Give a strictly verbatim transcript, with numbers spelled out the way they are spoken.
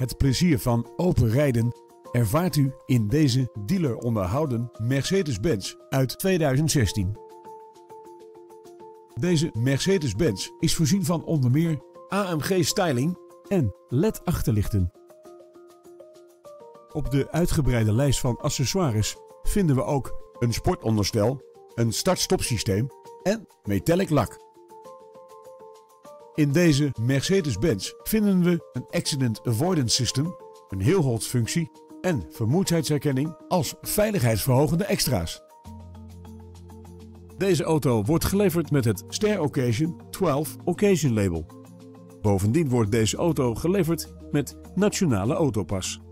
Het plezier van open rijden ervaart u in deze dealer onderhouden Mercedes-Benz uit tweeduizend zestien. Deze Mercedes-Benz is voorzien van onder meer A M G styling en L E D achterlichten. Op de uitgebreide lijst van accessoires vinden we ook een sportonderstel, een start-stop systeem en metallic lak. In deze Mercedes-Benz vinden we een Accident Avoidance System, een heelholtsfunctie en vermoeidheidsherkenning als veiligheidsverhogende extra's. Deze auto wordt geleverd met het Ster Occasion twaalf Occasion label. Bovendien wordt deze auto geleverd met Nationale Autopas.